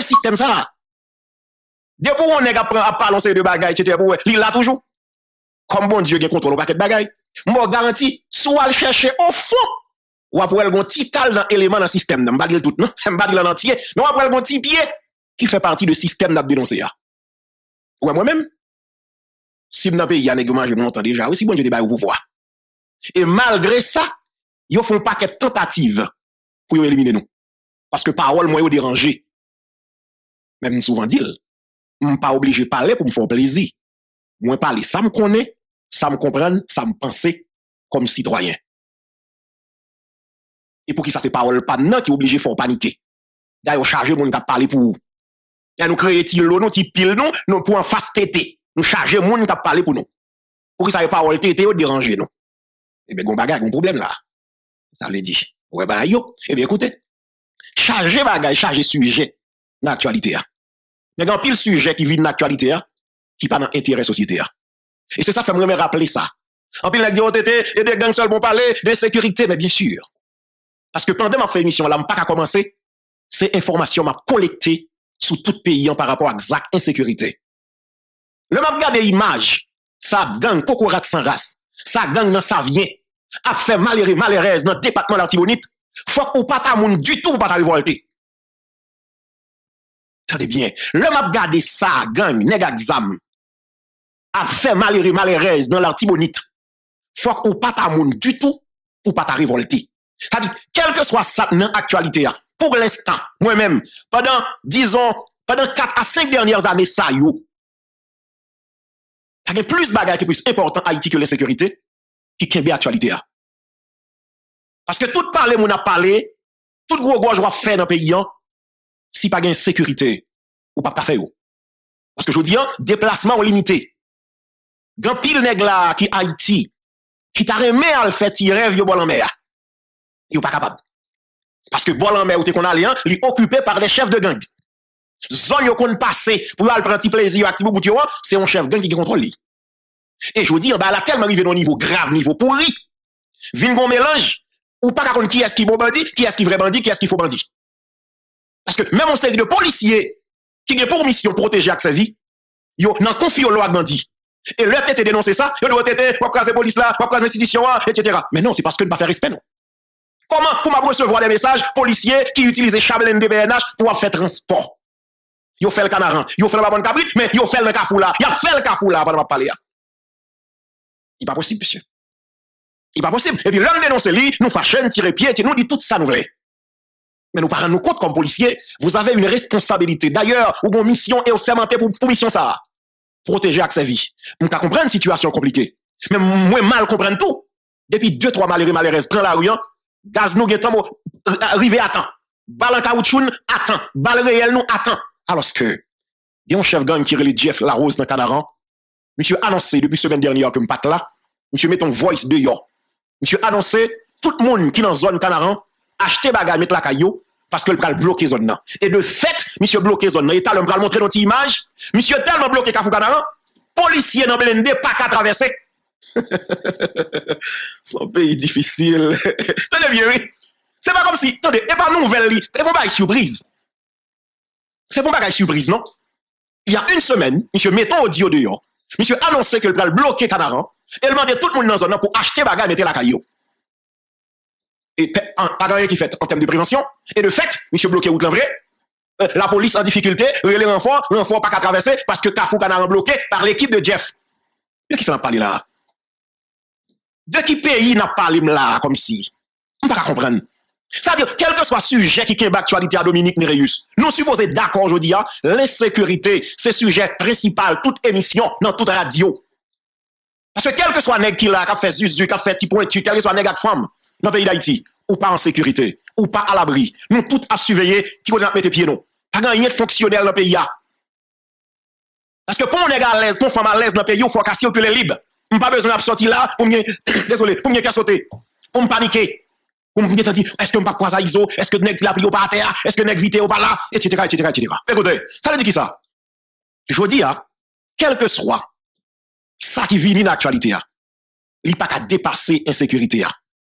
système ça. Depuis on est à parler de bagaille, etc. Il l'a toujours. Comme bon Dieu qui contrôle le paquet de bagaille. Moi, garanti, soit le chercher au fond, ou après le petit cal dans l'élément dans le système. Je ne vais pas dire tout, non? Je ne vais pas dire l'entier. Mais après le petit pied qui fait partie du système d'ab dénoncé. Ouais, moi-même, si dans le pays, il y a un négociation, je m'entends déjà, aussi bon Dieu débat au pouvoir. Et malgré ça, ils font un paquet de tentatives pour éliminer nous. Parce que parole, moi, ils dérangé. Même souvent dit, je ne suis pas obligé de parler pour me faire plaisir. Moi, parler, ça me connaît, ça me comprend, ça me pense comme citoyen. Et pour qui ça, c'est parole pas non qui est obligé de faire paniquer. D'ailleurs, charger mon qui parler pour vous. Et nous créer ti l'eau, nous ti pile nous pour en face tété. Nous charger mon qui parler pour nous. Pour qui ça, parole tété, ou déranger nous. Eh bien, gon bagay, gon problème là. Ça veut dire. Ouais, bah, yo. Eh bien, écoutez. Charger bagay, charger sujet dans l'actualité. Mais il y a un pile sujet qui vit dans l'actualité, qui pas dans l'intérêt société. Et c'est ça, fait me rappeler ça. En pile, il y a et des gangs seuls vont parler de sécurité, mais bien sûr. Parce que pendant ma émission là, je pas qu'à commencer, c'est information m'a collecté sous tout pays par rapport à exact insécurité. Le m'a regardé image, ça gang cocorat sans race, ça gang dans ça vient, a fait malheureuse dans le département de l'Artibonite, faut qu'on pas ta moun du tout pas ta révolter. Attendez bien, le m'a regardé ça gang nèg exam a fait malheureuse dans l'Artibonite, faut qu'on pas ta moun du tout pour pas ta révolter. C'est-à-dire, quel que soit ça dans l'actualité, pour l'instant, moi-même, pendant 4 à 5 dernières années, ça y a plus de bagages qui plus important à Haïti que l'insécurité, qui est bien l'actualité. Parce que tout parler, on a parlé, tout gros gauche va faire dans le pays, si pas de sécurité, ou pas faire. Parce que je vous dis, déplacement limité. Grand pile nèg là qui Haïti, qui t'a remis à le faire tirer vieux bol en mer. Il n'est pas capable. Parce que bol en mer où t'es qu'on allait, il est occupé par des chefs de gang. Zone yo kon passé pour aller prendre petit plaisir actif bout yo, c'est un chef gang qui contrôle lui. Et je vous dis, bah là tellement arrivé dans niveau grave, niveau pourri. Vin gon mélange ou pas connait qui est-ce qui bon bandit, qui est-ce qui vrai bandit, qui est-ce qui faux bandit. Parce que même on série de policiers qui ont pour mission protéger ak sa vie, yo nan confie au loi bandit. Et leur tête dénoncer ça, yo doit tête pour craser police là, pour craser institution etc. Mais non, c'est parce que ne pas faire respect non. Comment pour m'a recevoir des messages policiers qui utilisent Chablen de BNH pour faire transport. Yo fait le canaran, yo fait la bonne cabrit, mais yo fait le cafou là, y a fait le cafou là pendant parler. Il pas possible monsieur. Il pas possible. Et puis l'homme dénonce lui, nous fâchons, tirer pied, nous dit tout ça nous vrai. Mais nous parlons nous compte comme policiers, vous avez une responsabilité. D'ailleurs, ou une mission et au sermenté pour mission ça. Protéger avec sa vie. On peut comprendre une situation compliquée. Mais moi mal comprendre tout. Depuis 2-3 malheureuses prend la rue, gaz nous guettons arrivé à temps. Balle en caoutchouc attend, balle réel nous attend. Alors que il y a un chef gang qui relève Jeff Larose dans Canaran. Monsieur annoncé depuis semaine dernière que me pas là. Monsieur met ton voice de yo. Monsieur annoncé tout le monde qui dans zone Canaran acheter bagage mettre la caillou parce que le pral bloquer zone là. Et de fait, monsieur bloquer zone là, état le pral montrer notre image. Monsieur tellement bloqué Kafou Canaran, policier dans Belende pas qu'à traverser. Son pays difficile. Tenez bien oui. C'est pas comme si, attendez, et pas nouvelle, et bon bagage surprise. C'est bon bagage surprise, non? Il y a une semaine, monsieur mettons audio dehors. Monsieur annonçait que le pral bloquer Canaran, et demandait tout le monde dans la zone pour acheter bagage mettre la caillou. Et pas rien qui fait en termes de prévention. Et de fait, monsieur bloqué route vrai. La police en difficulté, relais renfort pas qu'à traverser parce que Kafou Canaran bloqué par l'équipe de Jeff. De qui ça n'a parlé là? De qui pays n'a parlé là comme si? On ne peut pas comprendre. C'est-à-dire, quel que soit le sujet qui est d'actualité à Dominique Nereus, nous supposons d'accord aujourd'hui, l'insécurité, c'est le sujet principal, toute émission, dans toute radio. Parce que quel que soit nèg qui là, qui a fait zuzu, qui a fait petit pointu, quel que soit nèg de femme, dans le pays d'Haïti, ou pas en sécurité, ou pas à l'abri, nous tous à surveiller qui on a mettre pied nous. Pas rien de fonctionnel dans le pays. Parce que pour on est à l'aise, pour femme à l'aise dans le pays, il faut qu'à circuler libre. On pas besoin de sortir là pour me désolé, pour me qu'à sauter, pour me paniquer. Pour me dire, est-ce que je ne pas croiser ISO? Est-ce que nèg la pris au par terre? Est-ce que nèg vite au par là? Etc. Écoutez, ça veut dire qui ça? Je vous dis, quel que soit ça qui vit dans l'actualité, il n'y a pas qu'à dépasser l'insécurité.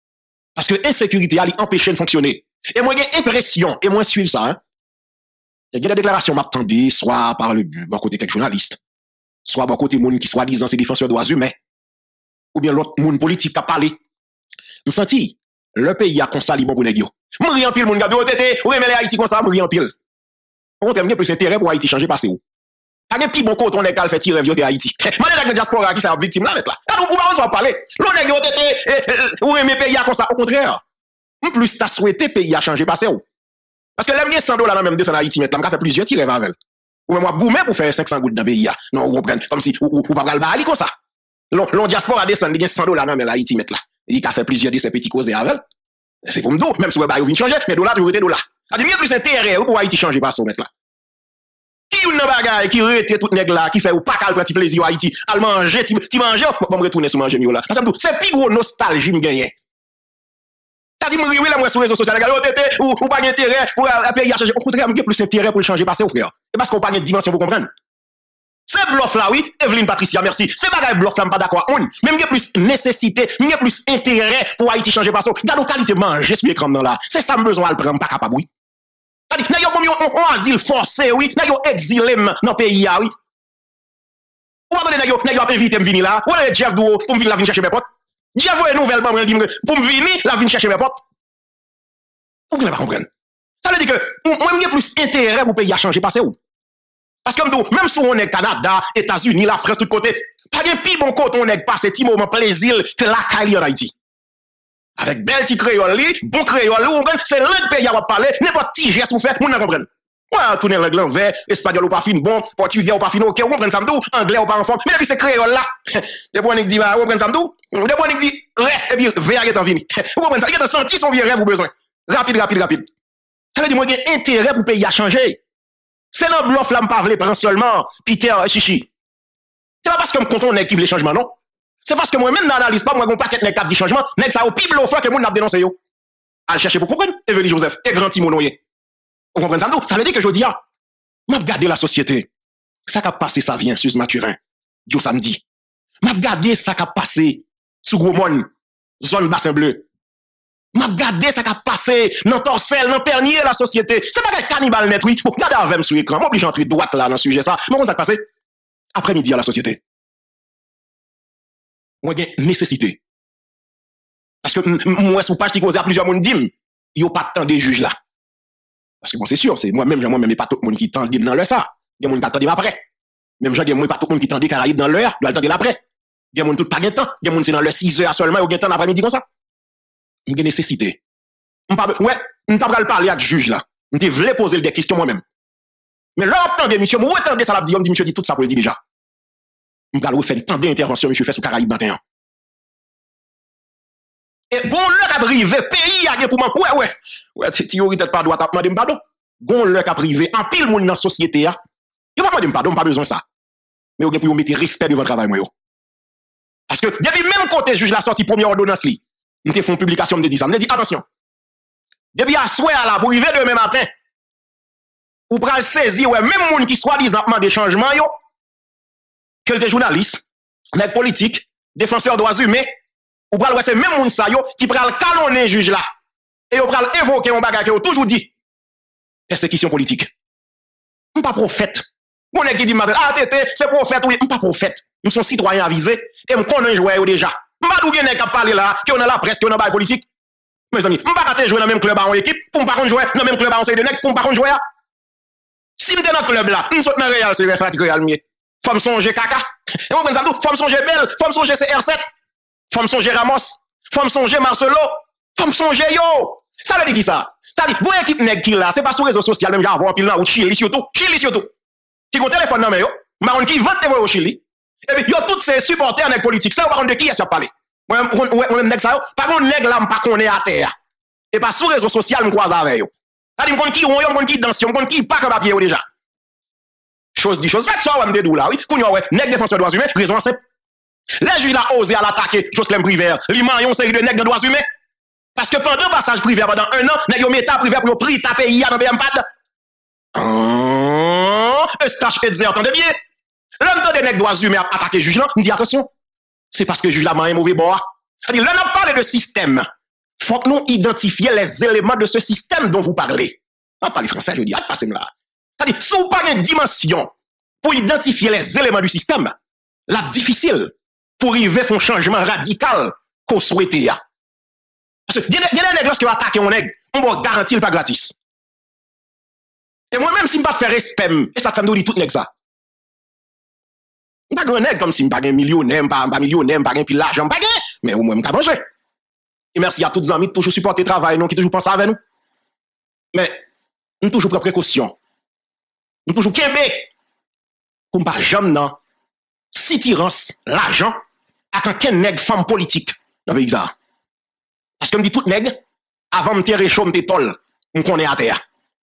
Parce que l'insécurité, elle empêche de fonctionner. Et moi, j'ai l'impression, et moi, suivre ça, Il y a des déclarations m'attendaient, soit par le bon côté quelques journalistes, soit bon côté monde qui soi-disant c'est défenseur des droits humains, ou bien l'autre monde politique qui a parlé. Je me senti, le pays a consali bon pour les gars. Je me en pile, mon gars, ou même les Haïti comme ça, je me en pile. On a plus intérêt pour Haïti changer passé où. Pas de plus bon côté, on est qu'à faire tirer vieux de Haïti. Moi, les diaspora qui sont victimes là, là. Alors, on va parler. L'on est ou même pays comme ça, au contraire. En plus, tu as souhaité pays à changer passé où. Parce que l'aime bien 100 $, même 200 Haïti, maintenant, on a fait plusieurs tirs avec. Ou même moi, boumer pour faire 500 gouttes dans le pays. Non, vous comprenez, comme si, ou pas le bali comme ça. L'on diaspora descend, il y a 100 $ dans Haïti, maintenant. Il a fait plusieurs de ces petits causes avec. C'est comme nous, même si vous avez changer, mais dollars, toujours été dollars. Ça dit mieux plus intérêt pour Haïti changer passé, maintenant. Qui une bagaille qui rete tout nèg là qui fait ou pas qu'al prendre plaisir à Haïti, al manger, ti manger, bon retourner sur manger là. C'est plus gros nostalgie me gagner. Ça dit oui là moi sur réseaux sociaux ou pas intérêt pour pays à changer. Au contraire, me plus intérêt pour le changer passer au frère. Et parce qu'on pas de dimension pour comprendre. C'est bluff là oui, Evelyne Patricia merci. C'est bagaille bluff là pas d'accord. Même plus nécessité, même plus intérêt pour Haïti changer passer. Regarde qualité manger sur écran là. C'est ça me besoin al prendre pas capable oui. N'a yo asile forcé, oui. N'a yo exilé dans le pays, oui. Ou attendez, n'a yo invité me venir là. Ou est Jeff Dou pour me venir chercher mes potes. Jeff voye nouvelle pour me venir la venir chercher mes potes. Vous ne pas comprendre. Ça veut dire que moi j'ai plus intérêt pour pays à changer passer où. Parce que même si on est Canada, États-Unis, la France tout côté, pas de plus bon côté on est passé petit moment plaisir que la Cali en Haïti. Avec bel petit créole, bon créole, c'est l'un pays à parler, n'importe qui geste vous faites, vous ne comprenez. Ouais, tourner l'anglais en vert, espagnol ou pas fin bon, portugais ou pas fin ok, vous comprenez ça m'dou, anglais ou pas en forme, mais depuis c'est créole là, des fois on dit, vous comprenez ça m'dou, des fois on dit, et puis vert est en vini. Vous comprenez ça, il a senti son vieux rêve ou besoin. Rapide. Ça veut dire, moi, j'ai intérêt pour pays à changer. C'est dans le bluff là, je ne parle pas seulement, Peter Chichi. C'est pas parce que je compte on équipe les changements, non? C'est parce que moi-même, dans l'analyse, pas moi, un paquet de changement, n'est ça au pire bluff que moi, n'a dénoncé yo. Allez chercher pour comprendre, Evelyne Joseph, et grand Timonoye. Vous comprenez ça? Ça veut dire que je dis, m'a regardé la société. Ça qui a passé, ça vient sur Mathurin, du samedi. M'a regardé ça qui a passé sous Gros Monde, zone bassin bleu. M'a regardé ça qui a passé dans Torcel, dans Pernier, la société. C'est pas qu'un cannibale net, oui. Regardez avec sur l'écran. M'oblige à entrer droite là dans le sujet ça. Mais comment ça a passé? Après-midi à la société. Moi, j'ai nécessité. Parce que moi, sous page qui cause à plusieurs monde dit, il n'y a pas tant de juges là. Parce que bon, c'est sûr, c'est moi-même, mais pas tout le monde qui tend dans l'heure ça. Il y a des gens qui attendent après. Même gens, il y a pas tout le monde qui tend des Caraïbes dans l'heure, doit attendre après. Il y a des gens qui pas de temps. Il y a des gens qui sont dans le 6 heures seulement, ou temps l'après-midi comme ça. Il y a nécessité. Ouais, je ne peux pas parler avec le juge là. Je voulais poser des questions moi-même. Mais là, attendez, monsieur, moi, attendez ça, la dit, monsieur dit tout ça pour le dire déjà. Je vais faire tant d'interventions, monsieur, fait sur Caraïbes matin. Et bon, le cas privé, pays a pour moi, ouais, théorie peut-être pas droit à demander pardon. Bon, le cas privé, en pile monde dans la société, il n'y a pas demander pardon, pas besoin de ça. Mais vous pour mettre respect devant le travail, moi. Parce que, depuis même côté juge la sortie première ordonnance, nous te font publication, me dit ça. Me dit, attention. Depuis à souhait à la, pour arriver demain matin, ou pral saisir, ouais, même monde qui soi-disant des changements, yo, que des journalistes, des politiques, défenseurs des droits humains, ou pral, ouais, c'est même monde ça, yo, qui pral canonner juge là. Et ou pral évoquer un bagage qui a toujours dit. Persécution politique. Je ne suis pas prophète. On est qui dit, c'est prophète, oui, je ne suis pas prophète. Nous sommes citoyens avisés, et je connais jouer déjà. Je ne sais pas d'où il y a parler là, qui on a la presse, qui on a la politique. Mes amis, je ne peux pas jouer dans le même club en équipe, pour ne pas jouer dans le même club en série de nègres, pour ne pas jouer. Si je suis dans le club là, je suis dans le Real, c'est le Fatigue Real. Faut me songer caca. Et vous comprenez ça? Faut me songer Belle, faut me songer CR7, faut me songer Ramos, faut me songer Marcelo, faut me songer yo. Ça veut dire qui ça? Ça dit, vous équipe nègre qui là, c'est pas sur les réseaux sociaux, même j'en vois un pile là, ou Chili surtout. Qui ont téléphone dans yo, marron qui vente au Chili. Et puis, yo tous ces supporters nègres politiques, ça, par contre, de qui est-ce parler? Moi, nègre ça, par contre, nègre là, pas qu'on est à terre. Et pas sur les réseaux sociaux, me croise avec yo. Ça dit, m'con qui on, m'con qui danse, m'con qui pas que papier déjà. Chose dit, chose fait, ça, on me dédou là, oui. Kounyo, ouais, nègre défenseur des droits humains, raison simple. Les juges là osé à l'attaquer, Jocelyn Privert, l'imman yon série de nègres de droits humains. Parce que pendant passage privé pendant un an, nèg yo méta privé pour prix ta pays dans BMPAD. Eustache Edzer, attendez bien. L'homme de nèg droits humains attaquer juge là, me dit attention. C'est parce que juge là un mauvais bord. C'est-à-dire là on parle de système. Faut que nous identifions les éléments de ce système dont vous parlez. On parle français, je dis, passez-moi là. C'est-à-dire, si vous pas une dimension pour identifier les éléments du système, la difficile pour arriver à faire un changement radical qu'on souhaite. Parce que, il y a des nègres qui vont attaquer un nègre, on va garantir pas gratis. Et moi-même, si je ne pas faire respect, et ça fait nous dire tout nègre ça. Je ne pas un nègre comme si je ne pas un millionnaire, pas millionnaire, pas un pile l'argent, pas mais au moins, je ne manger. Et merci à tous les amis qui toujours supporter le travail, qui toujours pensent avec nous. Mais, nous toujours prendre précaution. Nous toujours kembe. Pour ne pas jamais non. Si tirance l'argent, à quand nègre femme politique dans le pays ça. Parce que je me dis tout nègre, avant de me tirer chaud, me tol, on connaît à terre.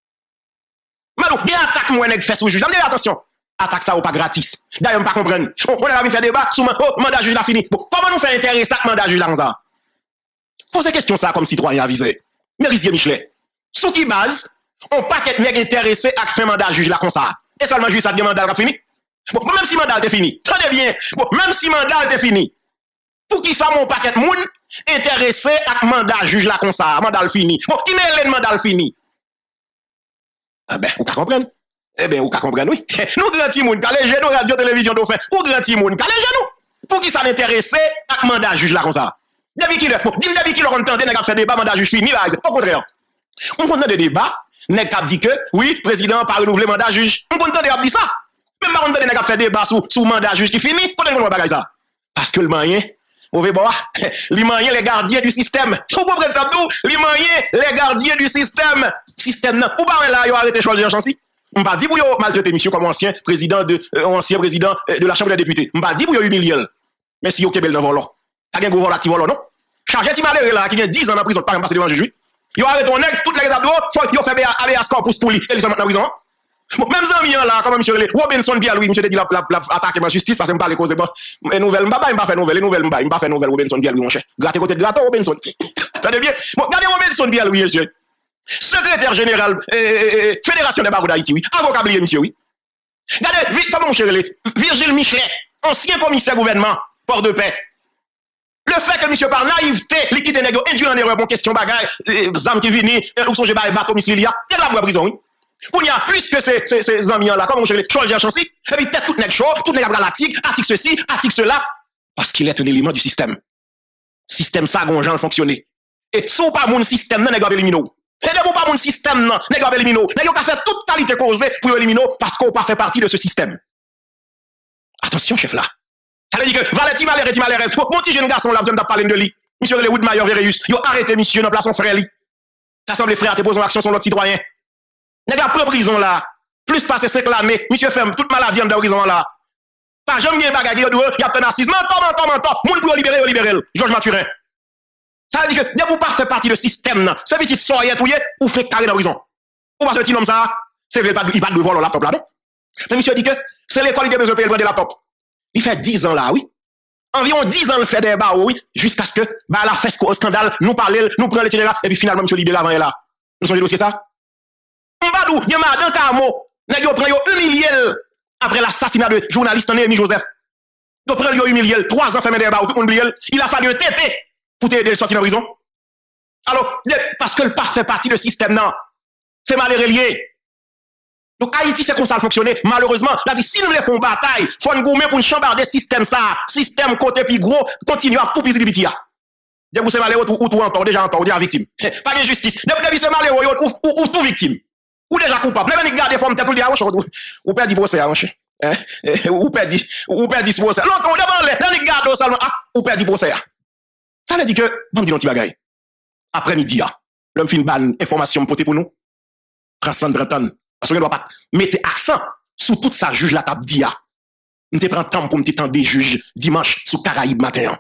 Mais donc, bien attaque moi nègre fait sous juge. Attention, attaque ça ou pas gratis. D'ailleurs, je ne pas comprendre. On a faire débat sous mandat juge la fini. Bon, comment nous faire intéresser à mandat juge là comme ça? Posez question ça comme citoyen avisé. Mérisier Michelet. Sous qui base, on pas qu'être nègre intéressé à faire mandat juge là comme ça. Et seulement juge ça devient mandat là fini. Bon, même si mandat est fini. Très bien. Bon, même si mandat est fini. Pour qui ça mon paquet moun intéressé à mandat juge là comme ça, mandat fini. Bon, qui met le mandat fini? Ah ben, vous comprenez? Eh ben, vous comprenez, oui. Nous, grand timoun, calégé, nous, radio, télévision, nous fait. Ou grand timoun, calégé, nous. Pour qui ça l'intéressé à mandat juge là comme ça? Depuis qui leur entendait, n'a fait débat, mandat juge fini, là, au contraire. On compte des débats, n'a dit que, oui, président, pas renouveler mandat juge. On compte des ça. Même pas on n'a fait débat sous mandat juge qui fini, pour qu'on bagage ça. Parce que le moyen, vous voyez, les moyens, les gardiens du système. Vous comprenez ça, tout? Les moyens, les gardiens du système. Système, non. Ou pas là, ils ont arrêté choisir chancy. On va dire pour vous maltraiter monsieur comme ancien président de la Chambre des députés. On va dire pour vous humilier. Mais si vous avez dans volant. T'as un gros volant qui vole, non? Chargé qui malheureux là, qui a 10 ans en prison, pas passer devant le juge. Ils ont arrêté un nègre, toutes les gars faut qu'ils ont fait aller score pour lui. Et ils sont maintenant en prison. Bon, même amis là, comme monsieur Robinson Pierre Louis, monsieur dit la attaque ma justice parce que me parle cause bon. Les nouvelles, pas faire nouvelle, les nouvelles, pas faire nouvelle Robinson Pierre Louis mon cher. Gratter côté de gâteau Robinson. Attendez bien. Bon, regardez Robinson Pierre Louis monsieur. Secrétaire général Fédération des barreaux d'Haïti oui. Avocat blié monsieur oui. Regardez comment mon cher Virgile Michelet, ancien commissaire gouvernement Port-de-Paix. Le fait que monsieur par naïveté, l'équipe des négociations induit en erreur pour question bagaille, zam qui vini, ou son j'ai bateau missilia, il y a la prison oui. Pour y a plus que ces amis là, comme on cherche changer chancy, et puis tête toute nèg chaud, toute nèg l'article, article ceci, article cela, parce qu'il est un élément du système. Système ça gonjan fonctionner. Et sous pas mon système non nèg éliminer. Et de pas mon système non nèg éliminer. Nèg ka fait toute qualité causée pour éliminer parce qu'on pas fait partie de ce système. Attention chef là. Ça veut dire que Valéti Malérez, mon petit jeune garçon là, besoin de parler de lui. Monsieur le Woodmayer Véréus, yo arrêté monsieur dans place son frère li. T'assemble frère te pose une action sur l'autre citoyen. Nèg a pris prison là, plus passé 5 l'année, monsieur ferme toute maladie en de prison là. Pas jamais bien bagaille il y a pénalisme, menton, moun pour libérer, Georges Mathurin. Ça veut dire que dès vous pas faire partie de système là, ce petit soyez touyer ou fait carré dans prison. Ou parce que petit homme ça, c'est il pas de voler laptop là non. Mais monsieur dit que c'est l'école qui a besoin de payer le laptop. Il fait 10 ans là, oui. Environ 10 ans, il fait des barreaux, oui, jusqu'à ce que, la fesse au scandale, nous parler, nous prendre l'itinéraire, et puis finalement, monsieur libéré avant là. Nous sommes dossier ça? Mbadou, il y a un Kamo, il a humilié après l'assassinat de journaliste Néhémie Joseph. Il a humilié 3 ans, fait des barreaux, tout le monde il a fallu un tété pour t'aider à sortir de la prison. Alors, parce que le pas fait partie du système, non. C'est malheureux lié. Donc Haïti c'est comme ça fonctionner. Malheureusement, la vie si nous voulons faire une bataille, faut nous gommer pour une chambarder système ça, système côté puis gros, continue à tout pis biti a. De vous c'est malheureux ou tout encore déjà victime. Pas de justice. Depuis c'est malheureux ou tout victime. Ou déjà coupable. Même ni garder forme tête tout dire ou perdre procès mon cher. Ou perdre procès. L'autre on devant les ni garder seulement ou perdre procès. Ça veut dire que bon dit non petit bagaille. Après-midi l'homme fin ban information porter pour nous. Prendre parce qu'on ne doit pas mettre accent sur toute sa juge la table d'IA. On te prend temps pour me tendre des juges dimanche sous Caraïbes matin.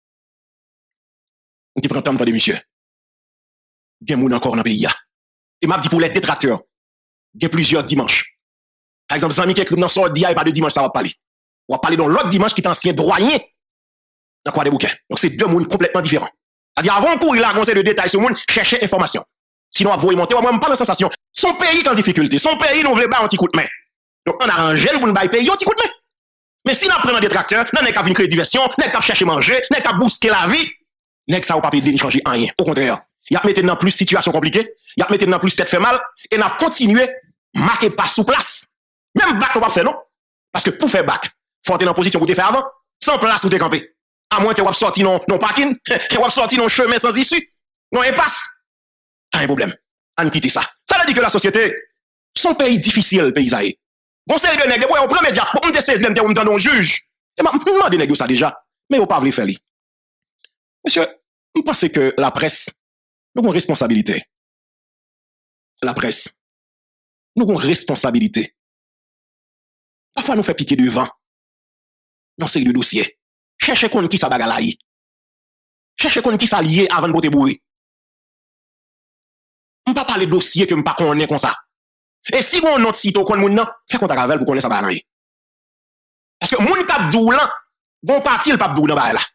On te prend temps pour des messieurs. Il y a encore dans le pays. Et m'a dit pour les détracteurs, il y a plusieurs dimanches. Par exemple, Zami qui écrit dans son d'IA et pas de dimanche, ça va parler. On va parler dans l'autre dimanche qui est ancien douanier dans quoi des bouquins. Donc c'est deux mondes complètement différents. C'est-à-dire avant pour il a conseil de détails sur le monde, chercher information. Sinon, vous monter, on même pas la sensation. Son pays est en difficulté. Son pays, nous voulons pas un petit coup de main. Donc, on arrange le pour nous payer un petit coup de main. Mais si nous prenons des tracteurs, nous n'avons qu'à venir créer diversion, nous n'avons qu'à chercher manger, nous n'avons qu'à booster la vie, nous n'avons ça va pas aider changer rien. Au contraire, il y a maintenant plus de situations compliquées, il y a maintenant plus tête fait mal, et nous continué marquez pas sous place. Même bac, on va faire, non? Parce que pour faire bac, faut être dans position pour te faire avant, sans place pour te camper. À moins que vous sorti non parking, que vous sorti non chemin sans issue, non impasse. Pas un problème. On quitte ça. Ça veut dire que la société, son pays difficile, pays ça est. Bon, c'est les nègres, on prend média, on te saisit, on te donne juge. Et m'a demandé nègres ça déjà, mais on pas voulu faire li. Monsieur, je pense que la presse, nous avons une responsabilité. La presse, nous avons une responsabilité. Parfois, nous fait piquer devant. Dans série de dossiers. Cherchez qu'on qui ça bagalaye. Cherchez qu'on qui ça lié avant de voter bourré. On ne peut pas parler de dossier que je ne connais pas comme ça. Et si vous avez un autre site, vous faites contact avec pour connaître ça bagalaye. Parce que moun kap dou lan, bon parti le pape dou nan ba la.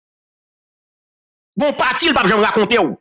Bon parti le pape j'aime raconter ou.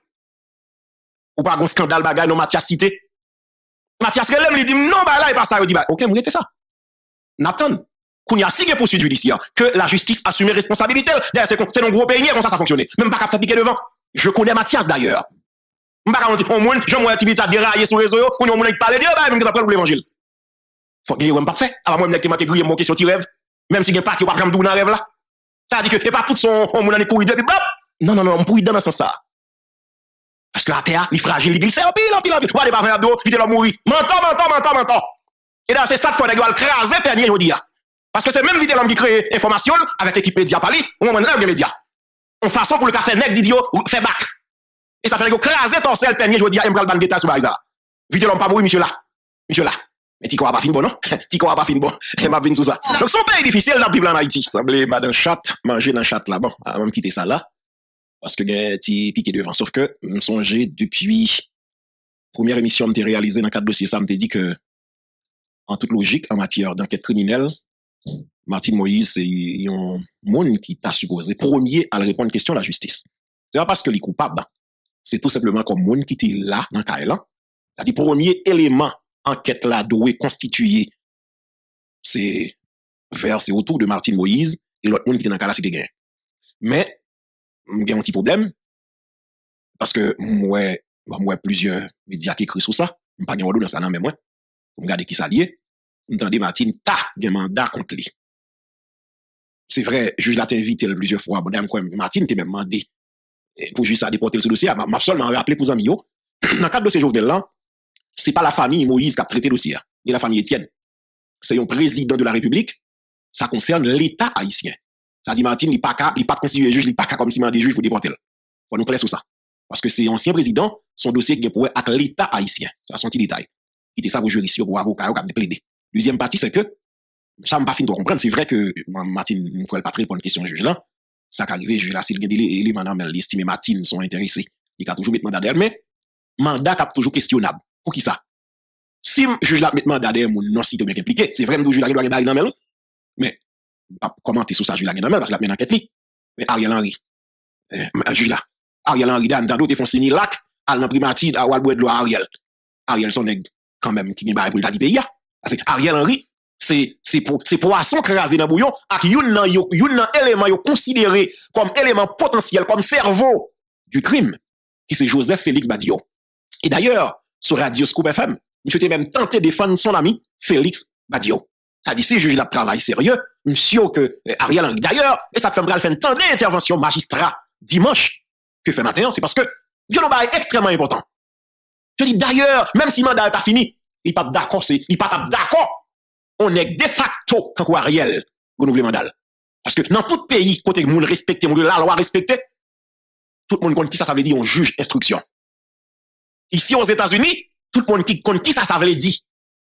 Ou pas un scandale bagay non Mathias cité. Mathias relève lui dit non ba là et pas ça, il dit bah OK, m'rete ça. N'attend. Kounya si gen poursuite judiciaire que la justice assume responsabilité. D'ailleurs c'est un gros pays comme ça fonctionne. Même pas qu'à faire piquer devant. Je connais Mathias d'ailleurs. M'pa ka monter on moun, j'aime activité dérailler sur réseau yo, kounya moun parler de bah même que après l'évangile. Faut que yo pas fait. Avant moi m'nek marqué griller mon question ti rêve. Même si gen parti ou pas jamais dou nan rêve là. Ça dit que c'est pas tout son on moun an pourri de puis bop. Non, on pourri dans ce sens ça. Parce que la terre, il est fragile, il glisse, en pile. Pas de parfum d'eau, vite l'homme mourir. Menton. Et là, c'est ça qu'il faut aller craser Pernier, je dis. Parce que c'est même vite l'homme qui crée information avec l'équipe média Pali, ou on a les médias. En façon pour le café nègre d'idiot, fait bac. Et ça fait que craser torsel Pernier, je dis, il me le ban d'état sur Baïza. Vite l'homme pas mourir, monsieur là. Mais Tico a pas fini bon, non? Tico a pas fini bon. Et m'a venu sous ça. Donc, son pays difficile dans le Bible en Haïti. Semblait, madame chat, manger dans le chat là, bon, on va quitter ça là. Parce que j'ai petit piqué devant. Sauf que, je me songeais depuis première émission que j'ai réalisée dans le cadre dossier, ça me dit que, en toute logique, en matière d'enquête criminelle, Martine Moïse, c'est un monde qui t'a supposé premier à répondre à une question de la justice. C'est pas parce que les coupables, c'est tout simplement comme monde qui était là, dans le cas là. C'est-à-dire, premier élément enquête là doit constituer, c'est autour de Martine Moïse et l'autre monde qui était dans le cas là, c'était gain. Mais, j'ai un petit problème, parce que moi plusieurs médias qui écrivent sur ça, je ne pas dans ça, mais moi, vous regardez qui s'allie, vous entendez Martine, un mandat contre lui. C'est vrai, juge l'a invité plusieurs fois, Martine t'a même demandé pour juste à déporter ce dossier, m'a seulement rappelé pour amis, dans le cadre de ces journaux-là, c'est pas la famille Moïse qui a traité le dossier, ni la famille Étienne. C'est un président de la République, ça concerne l'État haïtien. Ça dit Martine, il n'est pas constitué juge, il n'est pas comme si il des juges pour déporter. Il faut nous clair sur ça. Parce que c'est ancien président, son dossier qui est pour avec l'État haïtien. C'est un petit détail. Il était ça pour juriste, pour avocat, pour plaider. Deuxième partie, c'est que, ça m'a pas fini de comprendre, c'est vrai que Martine ne pouvait pas répondre à une question juge là. Ça qui arrive, juge là, s'il y a des éléments dans l'estime Martine sont intéressés, il a toujours mis mandat derrière, mais mandat est toujours questionnable. Pour qui ça? Si juge là met mandat derrière, mon non citoyen impliqué, c'est vrai que juge là doit gagner dans mais pas commenter sur ça, juge là gagner dans parce que la mène enquête li. Mais Ariel Henry, juge là, Ariel Henry dans d'autres font signer lac, al dans primature, à Walbois de l'eau Ariel. Ariel son nèg quand même qui est pour le pays. Parce que Ariel Henry, c'est poisson crasé dans bouillon, ak yon élément yo considéré comme élément potentiel, comme cerveau du crime, qui c'est Joseph Félix Badio. Et d'ailleurs, sur Radio Scoop FM, monsieur était même tenté de défendre son ami Félix Badio. Ça dit, si juge la travail sérieux, monsieur que Ariel Henry. D'ailleurs, et ça fait une temps d'intervention magistrat dimanche que fait matin, c'est parce que il y a un extrêmement important. Je dis d'ailleurs, même si le mandat n'est pas fini, il n'est pas d'accord, il n'est pas d'accord. On est de facto quand Ariel renouveler mandat. Parce que dans tout pays, côté monde respecté, la loi respectée, tout le monde connaît qui ça veut dire on juge instruction. Ici aux États-Unis, tout le monde qui connaît qui ça veut dire.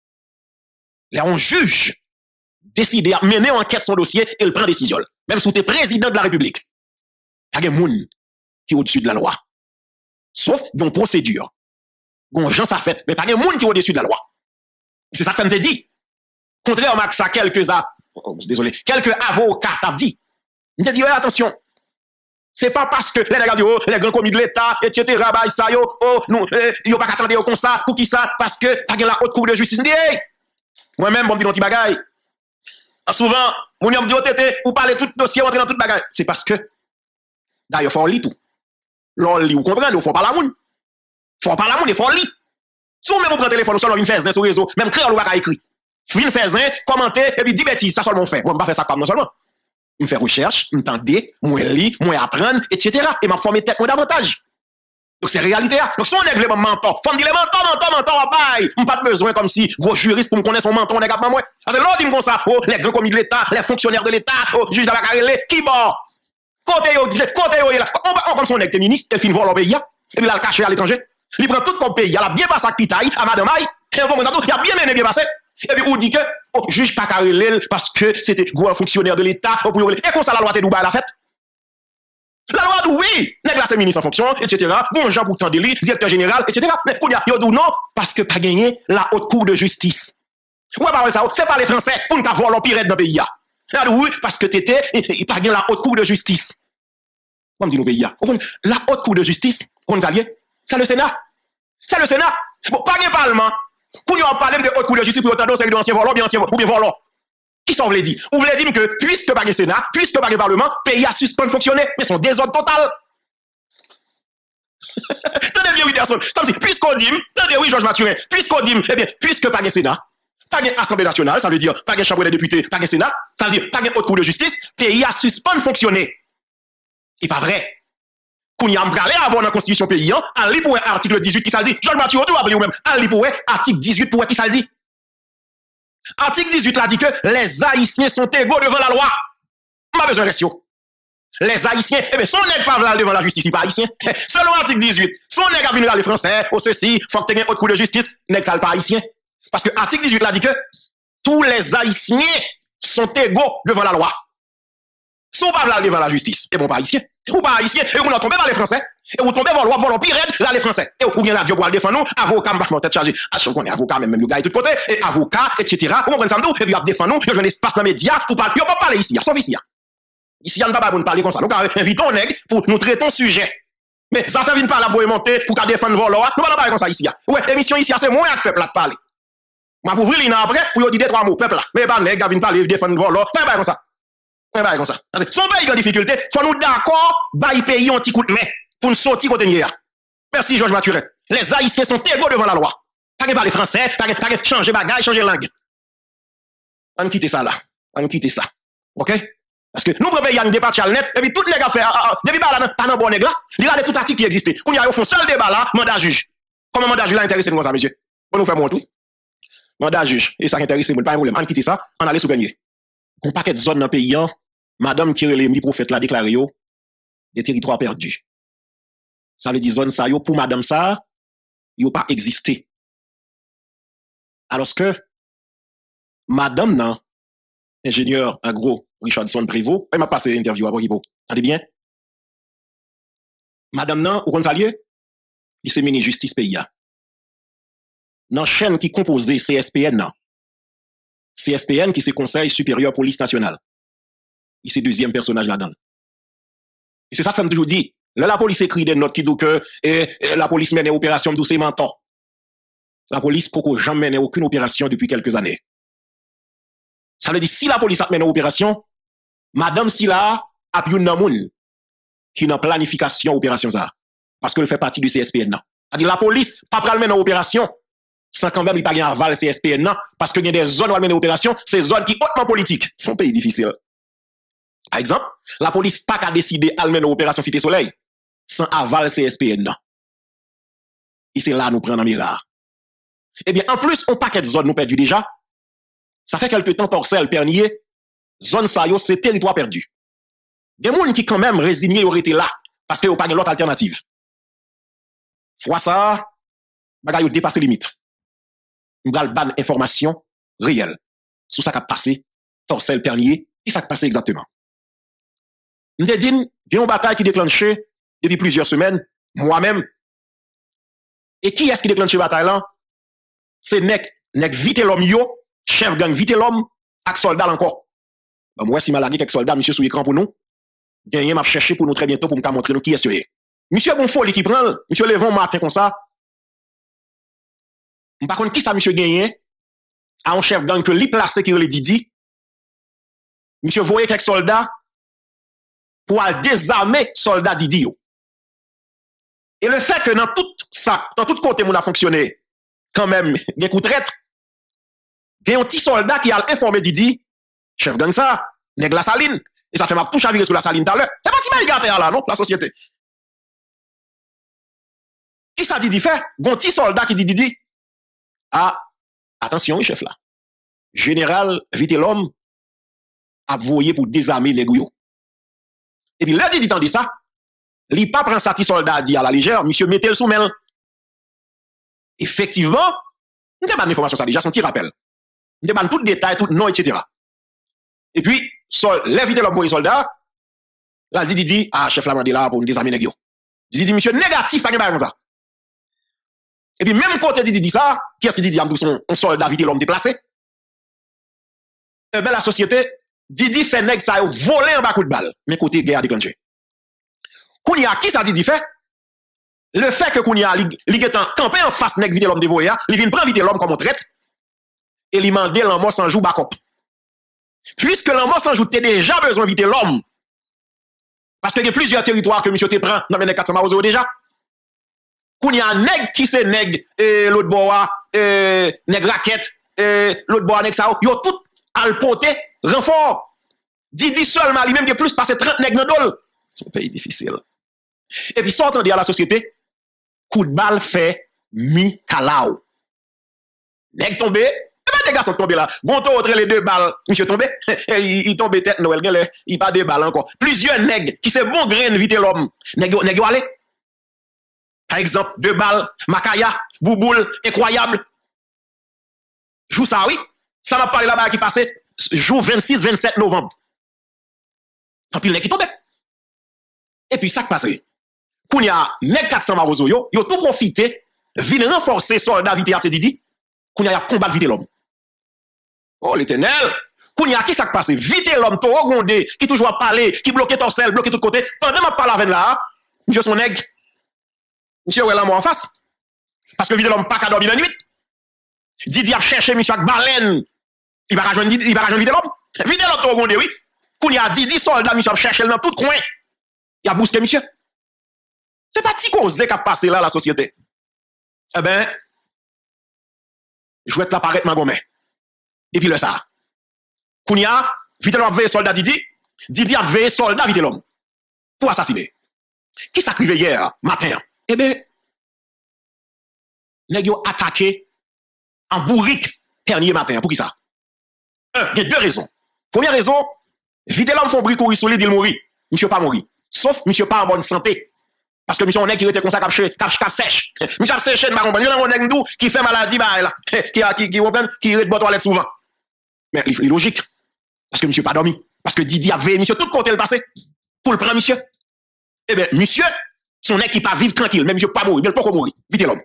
Là, on juge, décide à mener enquête sur dossier et il prend décision. Même si tu es président de la République. Il y a des gens qui sont au-dessus de la loi. Sauf dans procédure. Bon, gens ça fait, mais pas des gens qui sont au-dessus de la loi. C'est ça que je te dis. Contrairement à ça, quelques avocats t'ont dit. Je te dis, attention. C'est pas parce que les grands commis de l'État, etc., ça, yo pas attendre comme ça, pour qui ça, parce que t'as la haute cour de justice. Moi-même, bon, dis petit bagaille. Souvent, mon yom dit, ou parler tout dossier, entrer dans tout bagaille. C'est parce que, d'ailleurs, faut lire tout. L'on lit, vous comprenez, il faut pas la moun. Faut pas la moun, il faut lire. Si vous même vous prenez téléphone, ou seulement vous faire sur le réseau, même créer ou pas écrit. Vous faire commenter, et puis 10 bêtises, ça seulement fait. Moi, je ne vais pas faire ça comme non seulement. Je fais recherche, je m'entends, moi lire, moi apprendre, etc. Et m'a formé tête moi davantage. Donc c'est réalité. Donc si on est le mentor, faut me dire mentor, bye. On pas besoin comme si gros juriste pour me connaître son mentor, on est capable moi. Parce que l'autre dit comme ça, oh, les grands commis de l'État, les fonctionnaires de l'État, oh, juge de la carrière, qui bon. Côté yo là, on comme son est ministre, il fin vol au pays, et puis il a le caché à l'étranger. Il prend tout comme pays, il a bien passé à Pitaille, à Madame Aïe, et on il a bien mené bien passé. Et puis on dit que oh, juge pas carrière parce que c'était gros fonctionnaire de l'État, et comme ça la loi de Dubaï l'a fait. La loi dit oui, nèg la c'est ministre en fonction, etc. Bon, Jean pourtant de lui, directeur général, etc. Mais qu'on y a dit non, parce que pas gagné la haute cour de justice. Ouais, parole ça, c'est pas les Français pour nous voler l'empire dans le pays. Là, oui, parce que t'étais, pas gagné la haute cour de justice. Comme dit nos pays. La haute cour de justice, on va lier, c'est le Sénat. C'est le Sénat. Bon, pas gagné parlement. Pour nous parler de haute cour de justice, pour autant, c'est l'ancien volant, ou bien volant. Qui ça voulait dire? Vous voulez dire que puisque pas de Sénat, puisque pas de Parlement, le pays a suspendu de fonctionner, mais son désordre total. Tenez bien, oui, personne. Comme si, puisqu'on dit, tenez, oui, Georges Mathurin, puisqu'on dit, eh bien, puisque pas de Sénat, pas de Assemblée nationale, ça veut dire pas de Chambre des députés, pas de Sénat, ça veut dire pas de haute cour de justice, le pays a suspendu de fonctionner. C'est pas vrai. Qu'on y a embralé avant la constitution paysan, à l'y pour article 18 qui ça dit, Georges Mathurin, tout va même, à l'y pour article 18 pour qui ça dit. Article 18 a dit que les Haïtiens sont égaux devant la loi. On a besoin de ratio. Les Haïtiens, eh bien, si on n'est pas devant la justice, il pas haïtien. Selon l'article 18, si on n'est pas venu les Français, ou ceci, faut que tu aies un autre coup de justice, n'est pas haïtien. Parce que l'article 18 a dit que tous les Haïtiens sont égaux devant la loi. Si on pas devant la justice, et bon, pas haïtien. Ou pas haïtien, et vous n'en tombez pas les Français. Et vous tombez dans la loi, vous pire là les Français. Et vous bien la Dieu pour le défendre nous, avocat, vachement tête chargée. À chaque fois, on est avocat, même le gars est tout côté, et avocat, etc. Vous comprenez ça, nous, et puis il défendre nous, il y a un espace dans les médias pour parler. Il n'y a pas parler ici, sauf ici. Ici, il n'y a pas pour nous parler comme ça. Donc, invitons nègres pour nous traiter un sujet. Mais ça fait une parler pour monter, pour qu'à défendre vos lois. Nous ne pas parler comme ça ici. Ouais, l'émission ici, c'est moins que le peuple à parler. Je vais ouvrir l'ina après pour dire 2-3 mots, peuple là. Mais pas nègres, viennent parler, défendre vos lois. Pas comme ça. Pas comme ça. Son pays en difficulté, il faut nous d'accord, bailler pays un petit coup de main pour nous sortir côté hier. Merci Georges Mathurin. Les Haïtiens sont égaux devant la loi. Pas de parler français, pas de changer bagage, changer langue. On nous quitte ça là. On nous quitte ça. OK? Parce que nous, pays, il y a un débat net, et puis toutes les affaires, depuis là, pas dans bon nègre là, il y a tout article qui existe. On y a au fond seul débat là, mandat juge. Comment mandat juge là intéressé nous ça, monsieur? On nous fait mon tout. Mandat juge. Et ça intéresse nous, pas un problème. On quitte ça, on allait sous premier. Un paquet de zones dans le pays, madame qui est le prophète l'a déclaré, des territoires perdus. Ça veut dire zone ça, pour madame ça, il n'a pas existé. Alors que madame, non, ingénieur agro Richardson Prévost, il m'a passé l'interview à Bokipo. Entendez bien? Madame, non, au Gonzalier, il s'est mené justice pays. Dans la chaîne qui composait CSPN, non. CSPN qui c'est Conseil supérieur police nationale. Il c'est deuxième personnage là-dedans. Et c'est ça que je toujours dit. Là, la police écrit des notes qui disent que la police mène une opération de ses mentors. La police n'a jamais mené aucune opération depuis quelques années. Ça veut dire si la police a mené une opération, madame Silla a pu une moun qui n'a planification opération ça. Parce qu'elle fait partie du CSPN. C'est-à-dire la police pas pral mener une opération sans quand même il pas un aval CSPN parce qu'il y a des zones où elle mène une opération, c'est zones qui hautement politiques. C'est un pays difficile. Par exemple, la police pas qu'à décider à mener une opération Cité Soleil sans aval CSPN. Et c'est là nous prenons un mirar. Eh bien, en plus, on paquet de zones nous perdu déjà. Ça fait quelque temps, Torcel, Pernier, zone ça yo, c'est territoire perdu. Des gens qui quand même résignés auraient été là, parce qu'ils n'ont pas l'autre alternative. Fois ça, bagay yo dépassé limite. Nous allons ban information réelle sur ça qui a passé, Torcel, Pernier, et ça qui a passé exactement. Nous avons dit, il y a une bataille qui déclenchée depuis plusieurs semaines, moi-même. Et qui est-ce qui déclenche la bataille là? C'est nek vite l'homme yo, chef gang vite l'homme, avec soldat encore. Bon, moi, si malade quelques soldats, monsieur, sous l'écran pour nous, gagné m'a cherché pour nous très bientôt pour me montrer nous qui est-ce que est. Monsieur bon folie qui prend, monsieur Levon matin comme ça. Par contre, qui ça, monsieur gagné? À un chef gang que lui placé qui le Didi. Monsieur voyait quelques soldats pour désarmer soldats Didi yo. Et le fait que dans tout ça, dans tout côté, on a fonctionné, quand même, des coups de traître. Il y a un petit soldat qui a informé Didi, chef gang ça, nèg la saline. Et ça fait ma touche à virer sur la saline tout à l'heure. C'est pas si mal gâté là, non, la société. Qui ça Didi fait? Un petit soldat qui dit Didi, ah, attention, chef là. Général Vite l'homme a voyé pour désarmer les gouillots. Et puis là, Didi dit ça, il pas prend ça petit soldat dit à la légère, monsieur mettez le sous main. Effectivement, nous avons l'information ça déjà, son petit rappel. Nous avons tout détail, tout nom, etc. Et puis, l'éviter l'homme pour les soldats, là, dit, ah, chef la là pour nous désarmer les gars. Dit, monsieur, négatif, pas de comme ça. Et puis, même côté dit ça, qui est-ce qui dit, un soldat vite l'homme déplacé? Eh bien, la société, Didi fait nèg ça voler un bas coup de balle, mais côté guerre déclenché. Kounia, qui ça Didi fait? Le fait que Kounia, li getan campé en face nèg vite l'homme dévoyé, il vient prendre vite l'homme comme on traite, et il mande l'homme sans joue backup. Puisque l'homme sans joue t'es déjà besoin vite l'homme, parce qu'il y a plusieurs territoires que monsieur te prend dans les 400 marozo déjà. Kounia, nèg qui c'est nèg, l'autre bois, nèg raquette, l'autre bois nèg ça, yo tout al poté renfort. Didi seulement lui-même qui plus passé 30 nèg dans dol. C'est un pays difficile. Et puis sortant de la société, coup de balle fait mi kalao. Nèg tombé, et ben les gars sont tombés là. Gonto autre les deux balles, monsieur tombé, il tombe tête Noël, il pas deux balles encore. Plusieurs nèg qui c'est bon grain vite l'homme. Nèg aller. Par exemple, deux balles, Makaya, Bouboule, incroyable. Joue ça oui. Ça m'a parlé là-bas qui passait jour 26-27 novembre. Tant pis, le qui tombait. Et puis, ça qui passe. Quand il y a 400 marozo, yo tout profité, vient renforcer soldat vite à Didi, quand il y a combat vite l'homme. Oh, l'éternel. Quand il y a qui ça qui passe? Vite l'homme, tout rogondé, qui toujours parler, qui bloquait ton sel, bloqué tout côté. Pendant que je parle avec là, monsieur son nègre, monsieur ouais là moi en face. Parce que vite l'homme pas qu'à dormir la nuit. Didi a cherché monsieur avec baleine. Il va rejoindre vite l'homme. Vite l'homme tout rogondé, oui. Quand il y a 10 soldats, monsieur a cherché dans tout coin. Il a bousqué monsieur. C'est pas petit cause qui a passé là la société. Eh ben, je vais te l'apparaître ma gomme. Et puis le ça. Kounia, vite l'homme veille soldat Didi a veillé soldat vite l'homme. Pour assassiner. Qui s'acrivait hier matin? Eh ben, nèg yo attaqué en bourrique dernier matin. Pour qui ça? Il y a deux raisons. Première raison, vite l'homme font bruit courir sur l'île, il mourit. Monsieur pas mourir. Sauf monsieur pas en bonne santé. Parce que monsieur on est qui était comme ça cap sèche. Monsieur a séché de marron. Il y a un nèg nous qui fait maladie bah là, qui rete boire toilette souvent. Mais il est logique. Parce que monsieur pas dormi. Parce que Didi a veillé monsieur tout côté le passé. Pour le prendre monsieur. Eh bien monsieur, son nèg qui pas vivre tranquille, mais monsieur pas mourir, il pas mourir. Vite l'homme.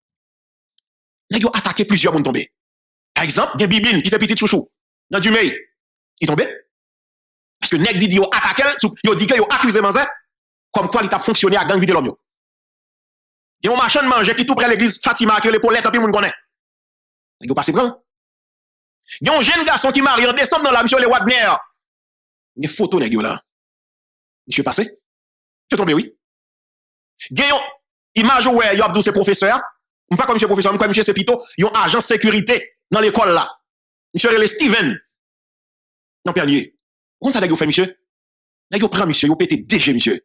Nèg yo attaqué plusieurs monde tombé. Par exemple, il y a Bibine qui c'est petit chouchou dans du mail. Il tombé. Parce que nèg Didi yo attaqué, yo dit que yo accusé Manzé comme quoi il a fonctionné à gang vite l'homme. Il y a un marchand de manger qui tout près l'église Fatima que les polettes puis moun connaît. Il passe grand. Il y a un jeune garçon qui marie en décembre dans la mission les Wagner. Il y a une photo nèg yo là. Monsieur passé. Tu tombé oui. Il y a une image où il y a Abdou c'est professeur. Pas comme monsieur professeur, mais comme monsieur c'est plutôt un agent de sécurité dans l'école là. Monsieur le Steven. Non Pernier. Comment ça nèg yo fait monsieur? Nèg yo prend monsieur, yo pété DG monsieur.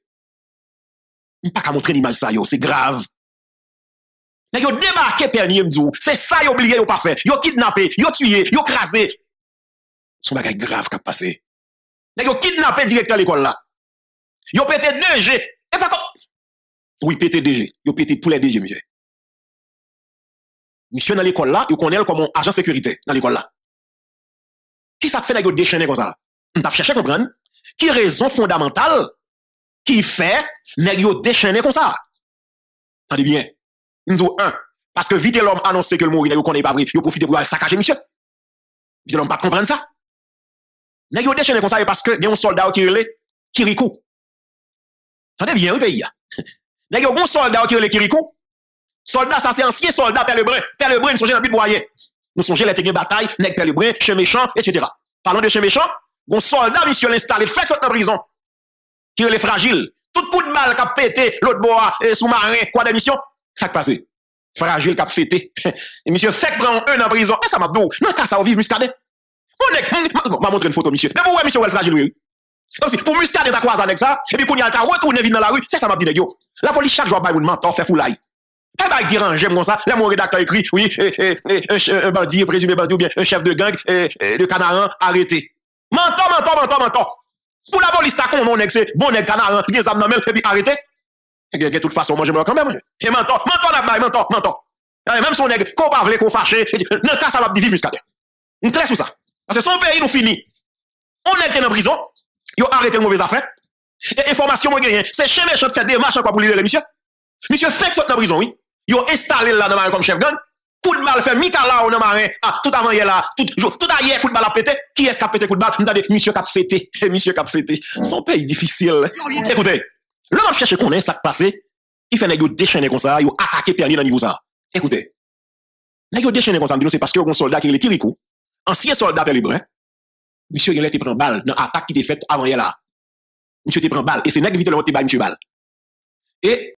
Pas qu'à montrer l'image ça yo, c'est grave. Nèg yo débarqué Pernier m'dou, c'est ça yo oublié yo pas fait. Yo kidnappé, yo tué, yo crasé. Son bagay grave qui a passé. Nèg yo kidnappé directeur l'école là. Yo pété DG. Et pas comme oui, pété DG. Yo pété tous les DG monsieur. Monsieur dans l'école là, yo connaît comme un agent de sécurité dans l'école là. Qui ça fait nèg yo déchaîner comme ça? On t'a cherché comprendre qui raison fondamentale qui fait nèg yo déchaîner comme ça. Attendez bien. Nous un parce que vite l'homme annoncé que le mourir nèg yo connaît pas vrai, yo profite pour aller saccager monsieur. Vite l'homme pas comprendre ça. Nèg yo déchaîner comme ça parce que il y a un soldat qui relè Kirikou. Attendez bien oui pays. Nèg yo bon soldat qui relè Kirikou. Soldat ça c'est ancien soldat Père Lebrun. Père Lebrun nous songe dans but boyer. Nous songe les techniques bataille nèg Père Lebrun, chez méchant etc. Parlons de chez méchant, bon soldat monsieur l'installer fait sortir en prison. Qui est fragile. Tout coup de balle qui a pété l'autre bois sous-marin quoi d'émission, ça qui passe. fragile cap fêté. Et monsieur fait prend un en prison. Et ça m'a dit, non, quand ça va vivre muscadet. M'a montré une photo, monsieur. Mais pour monsieur, elle fragile, oui. Comme si, pour muscadet, t'as croisé avec ça, et puis qu'on y a retourné vite dans la rue, c'est ça m'a dit, yo. La police, chaque jour, bah, une mentor, fait foulaille. Eh ben, dérange, comme ça. Là, mon rédacteur écrit, oui, un bandit, présumé bandit, ou bien un chef de gang, de Canaran, arrêté. Mentor. Pour la police, t'as qu'on est c'est bon nèg Canaran, bien ça nan et puis arrêté. De toute façon, moi, je me quand même. Et mentor. Même son nèg, qu'on pas vle, qu'on fâché, dans cas, ça va vivre muscadet. On clair sur ça. Parce que son pays nous finit. On est dans prison, ils ont arrêté une mauvaise affaire. Et information, moi, gagne, c'est chez méchant de faire des marches encore pour libérer monsieur. Monsieur fait ça dans prison, oui. Ils ont installé là dans marin comme chef gang. Coup de balle fait Mikala dans marin. Ah, tout avant hier là, tout hier coup de balle a pété. Qui est-ce qui a pété coup de balle? M'tendez, monsieur cap fêté. Monsieur cap fêté. Son pays difficile. Écoutez, là on cherche qu'on est ça passé. Il fait nèg déchaîner comme ça, il attaquer Pernier dans niveau ça. Écoutez. Nèg déchaîner comme ça, c'est parce que un soldat qui est Kirikou, ancien soldat libre. Monsieur il a été prend balle dans attaque qui était faite avant hier là. Monsieur te prend balle et c'est nèg vite le monter balle monsieur balle. Et